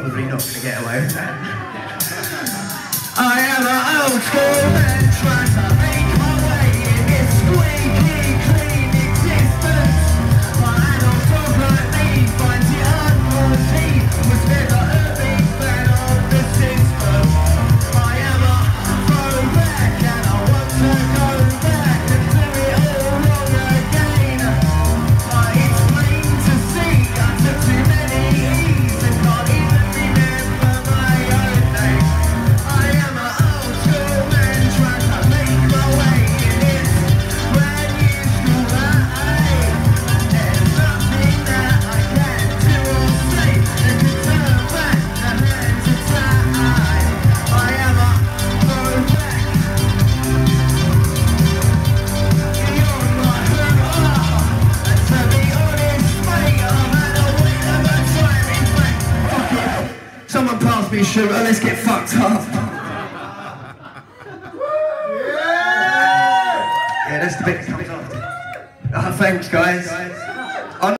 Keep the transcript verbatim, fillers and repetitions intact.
probably not going to get away with that. I am an old school man trying to make my way in this squeaky clean existence. My adult dog like me finds it hard because he was never a big fan of the system. I am a throwback and I want to go back and do it all wrong again. But it's plain to see I took too many E's and can't even remember my own name. I am an old school man trying to make my way in this brand new school that there's nothing that I can do or say that can turn back the hands of time. I am a throwback. Beyond my hurrah. And to be honest, mate, I've had a whale of a time. In fact, fuck it. Someone pass me a shooter, let's get fucked up. Yeah, that's the bit that comes after. Oh, thanks, guys.